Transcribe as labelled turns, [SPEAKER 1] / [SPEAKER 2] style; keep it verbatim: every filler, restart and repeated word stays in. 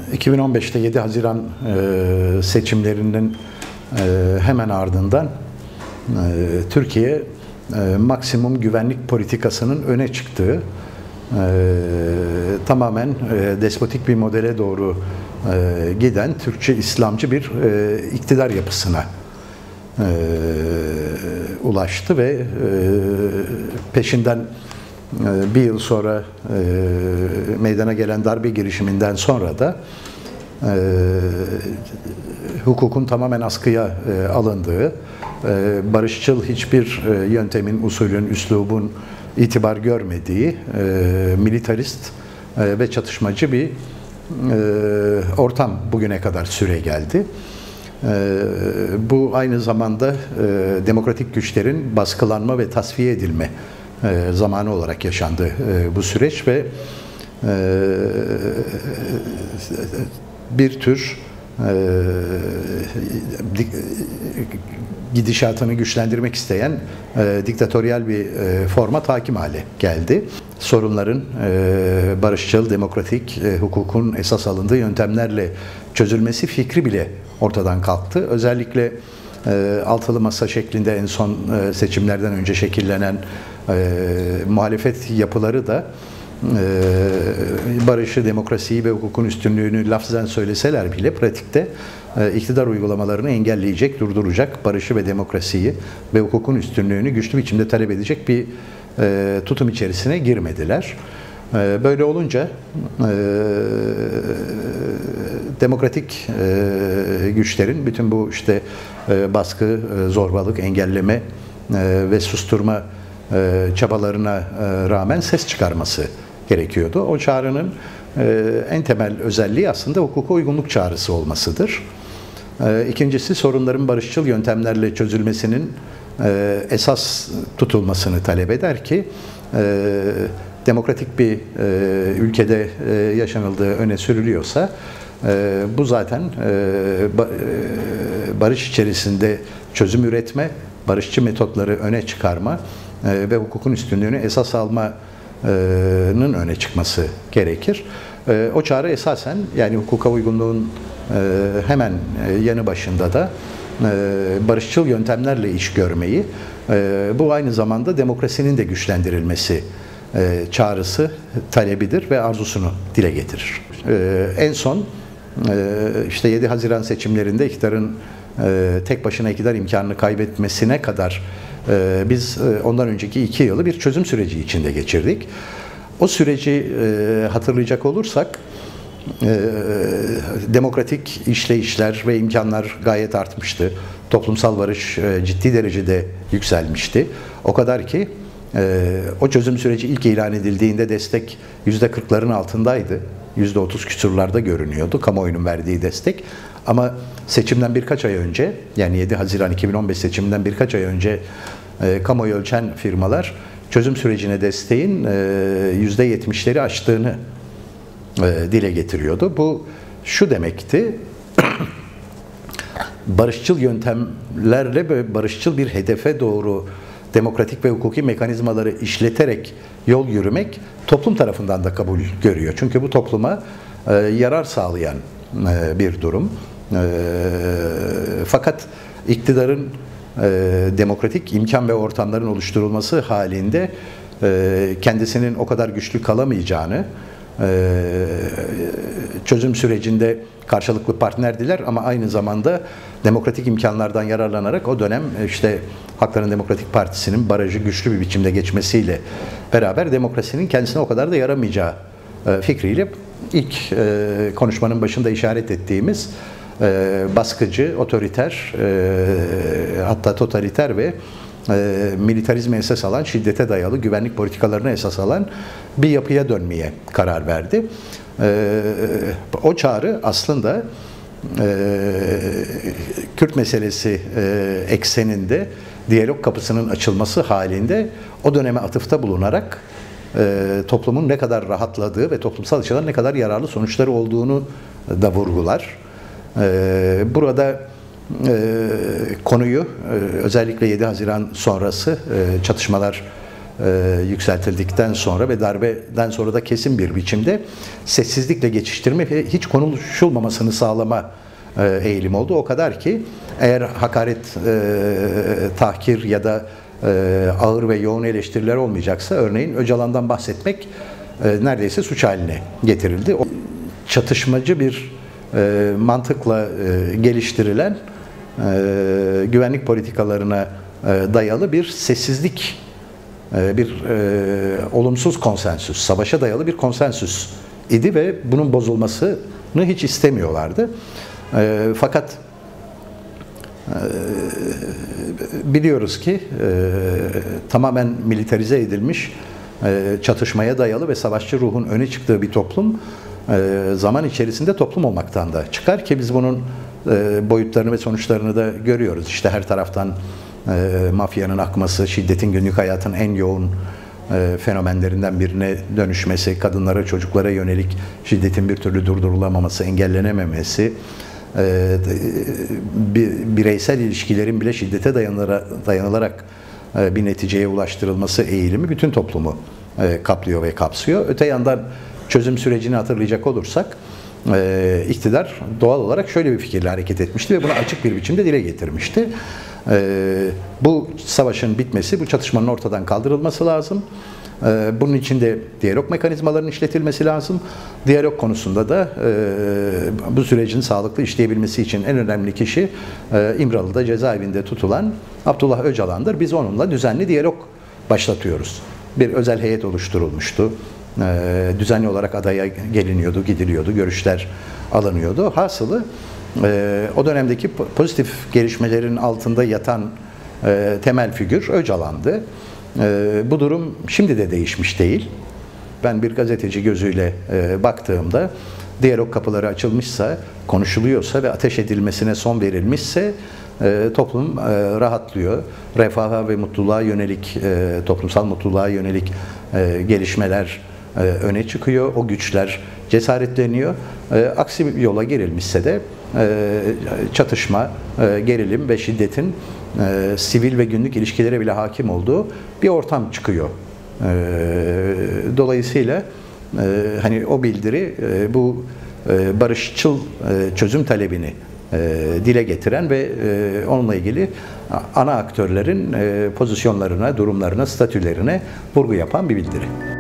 [SPEAKER 1] iki bin on beşte yedi Haziran seçimlerinin hemen ardından Türkiye maksimum güvenlik politikasının öne çıktığı, tamamen despotik bir modele doğru giden Türkçe İslamcı bir iktidar yapısına ulaştı ve peşinden bir yıl sonra meydana gelen darbe girişiminden sonra da hukukun tamamen askıya alındığı, barışçıl hiçbir yöntemin, usulün, üslubun itibar görmediği, militarist ve çatışmacı bir ortam bugüne kadar süre geldi. Bu aynı zamanda demokratik güçlerin baskılanma ve tasfiye edilme zamanı olarak yaşandı bu süreç ve bir tür gidişatını güçlendirmek isteyen diktatöryal bir format hakim hale geldi. Sorunların barışçıl, demokratik, hukukun esas alındığı yöntemlerle çözülmesi fikri bile ortadan kalktı. Özellikle altılı masa şeklinde en son seçimlerden önce şekillenen muhalefet yapıları da barışı, demokrasiyi ve hukukun üstünlüğünü lafzen söyleseler bile pratikte iktidar uygulamalarını engelleyecek, durduracak, barışı ve demokrasiyi ve hukukun üstünlüğünü güçlü biçimde talep edecek bir tutum içerisine girmediler. Böyle olunca demokratik güçlerin bütün bu işte baskı, zorbalık, engelleme ve susturma çabalarına rağmen ses çıkarması gerekiyordu. O çağrının en temel özelliği aslında hukuka uygunluk çağrısı olmasıdır. İkincisi, sorunların barışçıl yöntemlerle çözülmesinin esas tutulmasını talep eder ki demokratik bir ülkede yaşanıldığı öne sürülüyorsa bu zaten barış içerisinde çözüm üretme, barışçı metotları öne çıkarma ve hukukun üstünlüğünü esas almanın öne çıkması gerekir. O çağrı esasen, yani hukuka uygunluğun hemen yanı başında da barışçıl yöntemlerle iş görmeyi, bu aynı zamanda demokrasinin de güçlendirilmesi çağrısı, talebidir ve arzusunu dile getirir. En son işte yedi Haziran seçimlerinde iktidarın tek başına iktidar imkanını kaybetmesine kadar biz ondan önceki iki yılı bir çözüm süreci içinde geçirdik. O süreci hatırlayacak olursak demokratik işleyişler ve imkanlar gayet artmıştı. Toplumsal barış ciddi derecede yükselmişti. O kadar ki o çözüm süreci ilk ilan edildiğinde destek yüzde kırkların altındaydı. yüzde otuz küsurlarda görünüyordu kamuoyunun verdiği destek. Ama seçimden birkaç ay önce, yani yedi Haziran iki bin on beş seçiminden birkaç ay önce e, kamuoyu ölçen firmalar çözüm sürecine desteğin e, yüzde yetmişleri aştığını e, dile getiriyordu. Bu şu demekti: barışçıl yöntemlerle ve barışçıl bir hedefe doğru demokratik ve hukuki mekanizmaları işleterek yol yürümek toplum tarafından da kabul görüyor. Çünkü bu topluma e, yarar sağlayan e, bir durum. E, fakat iktidarın e, demokratik imkan ve ortamların oluşturulması halinde e, kendisinin o kadar güçlü kalamayacağını, e, çözüm sürecinde karşılıklı partnerdiler ama aynı zamanda demokratik imkanlardan yararlanarak o dönem işte Hakların Demokratik Partisi'nin barajı güçlü bir biçimde geçmesiyle beraber demokrasinin kendisine o kadar da yaramayacağı fikriyle ilk konuşmanın başında işaret ettiğimiz baskıcı, otoriter, hatta totaliter ve militarizme esas alan, şiddete dayalı güvenlik politikalarına esas alan bir yapıya dönmeye karar verdi. O çağrı aslında Kürt meselesi ekseninde diyalog kapısının açılması halinde o döneme atıfta bulunarak toplumun ne kadar rahatladığı ve toplumsal açıdan ne kadar yararlı sonuçları olduğunu da vurgular. Burada konuyu özellikle yedi Haziran sonrası çatışmalar e, yükseltildikten sonra ve darbeden sonra da kesin bir biçimde sessizlikle geçiştirme ve hiç konuşulmamasını sağlama e, eğilim oldu. O kadar ki eğer hakaret, e, tahkir ya da e, ağır ve yoğun eleştiriler olmayacaksa örneğin Öcalan'dan bahsetmek e, neredeyse suç haline getirildi. O, çatışmacı bir e, mantıkla e, geliştirilen e, güvenlik politikalarına e, dayalı bir sessizlik, e, bir e, olumsuz konsensüs, savaşa dayalı bir konsensüs idi ve bunun bozulmasını hiç istemiyorlardı. E, fakat e, biliyoruz ki e, tamamen militarize edilmiş, e, çatışmaya dayalı ve savaşçı ruhun öne çıktığı bir toplum e, zaman içerisinde toplum olmaktan da çıkar ki biz bunun e, boyutlarını ve sonuçlarını da görüyoruz. İşte her taraftan e, mafyanın akması, şiddetin günlük hayatın en yoğun e, fenomenlerinden birine dönüşmesi, kadınlara, çocuklara yönelik şiddetin bir türlü durdurulamaması, engellenememesi, e, bireysel ilişkilerin bile şiddete dayanılarak e, bir neticeye ulaştırılması eğilimi bütün toplumu e, kaplıyor ve kapsıyor. Öte yandan çözüm sürecini hatırlayacak olursak, e, iktidar doğal olarak şöyle bir fikirle hareket etmişti ve bunu açık bir biçimde dile getirmişti. E, bu savaşın bitmesi, bu çatışmanın ortadan kaldırılması lazım. E, bunun için de diyalog mekanizmalarının işletilmesi lazım. Diyalog konusunda da e, bu sürecin sağlıklı işleyebilmesi için en önemli kişi e, İmralı'da cezaevinde tutulan Abdullah Öcalan'dır. Biz onunla düzenli diyalog başlatıyoruz. Bir özel heyet oluşturulmuştu. E, düzenli olarak adaya geliniyordu, gidiliyordu, görüşler alınıyordu. Hasılı e, o dönemdeki pozitif gelişmelerin altında yatan e, temel figür Öcalan'dı. E, bu durum şimdi de değişmiş değil. Ben bir gazeteci gözüyle e, baktığımda diyalog kapıları açılmışsa, konuşuluyorsa ve ateş edilmesine son verilmişse e, toplum e, rahatlıyor. Refaha ve mutluluğa yönelik, e, toplumsal mutluluğa yönelik e, gelişmeler e, öne çıkıyor. O güçler cesaretleniyor. E, aksi bir yola girilmişse de e, çatışma, e, gerilim ve şiddetin e, sivil ve günlük ilişkilere bile hakim olduğu bir ortam çıkıyor. E, dolayısıyla e, hani o bildiri e, bu e, barışçıl e, çözüm talebini e, dile getiren ve e, onunla ilgili ana aktörlerin e, pozisyonlarına, durumlarına, statülerine vurgu yapan bir bildiri.